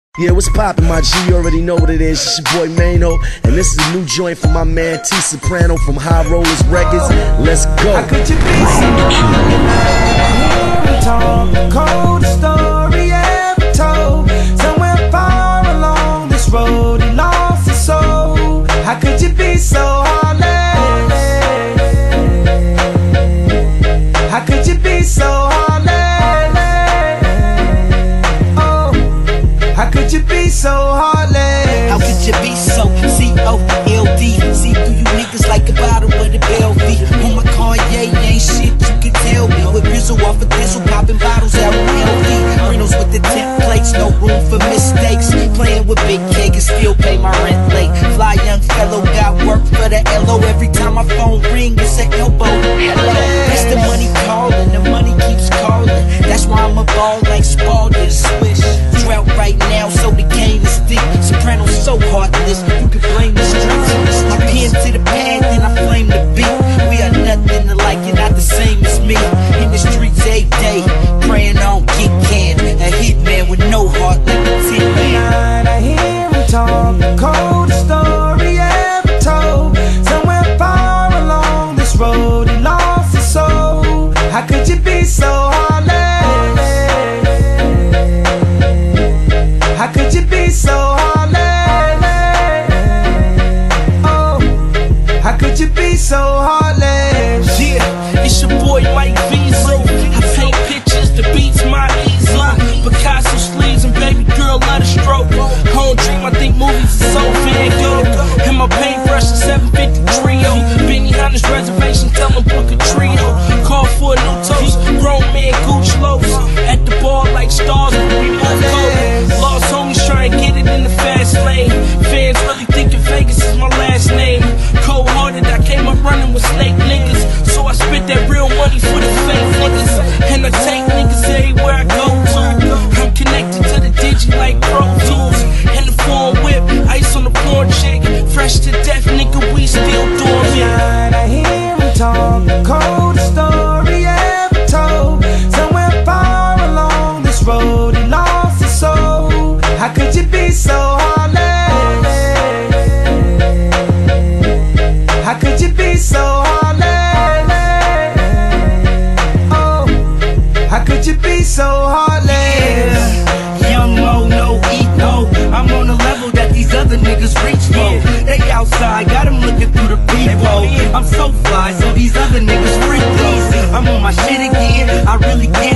Yeah, what's poppin', my G? You already know what it is. It's your boy Mano, and this is a new joint from my man T Soprano from High Rollers Records. Let's go. How could you be so cold story ever told? Somewhere far along this road, he lost his soul. How could you be so heartless? How could you be so heartless? How could you be so heartless? How could you be so C-O-L-D? See through you niggas like a bottle with a Belvy. On my Kanye, ain't shit you can tell me. With Bizzle off a Dizzle, popping bottles out of LV. Renos with the templates, no room for mistakes. Playing with big cake and still pay my rent late. Fly young fellow, got work for the LO. Every time my phone ring, it's an elbow. Hello, that's the money calling, the money keeps calling. That's why I'm a ball like Spalding Swish. Drought right now, so the game is deep. Soprano so heartless, you can blame the streets. My pen to the pad, then I flame the beat. We are nothing alike, you're not the same as me. In the streets every day, praying I don't get canned. A hitman with no heart like a tin man. I hear him talk, the coldest story ever told. Somewhere far along this road, he lost his soul. How could you be so heartless? How could you be so heartless? Oh, how could you be so heartless? Yeah, it's your boy Mike Vizzo. I paint pictures, the beats my easel. Picasso sleeves and baby girl let her stroke. Home dream, I think movies are so Van Gogh. And my paintbrush is 750 trio. Benihana's reservation, tell them book a trio. Call for a new toast, grown man Gooch lows. At the bar like stars, we both cold. Lost homies trying to get it in the fast lane. Fans really thinking Vegas is my last name. Cold hearted, I came up running with snake niggas. So I spit that real money for the fake niggas. And I take niggas everywhere I go to. I'm connected to the digi like Pro Tools. And the foreign whip, ice on the porn chick. Fresh to death, nigga, we still doing it. I hear him talk, the coldest story ever told. Somewhere far along this road, he lost his soul. How could you be so heartless? How could you be so heartless? Oh, how could you be so heartless? Young Mo, no eat, no. I'm on a level that these other niggas reach for. They outside, got them looking through the peephole. I'm so fly, so these other niggas freak throw. I'm on my shit again, I really get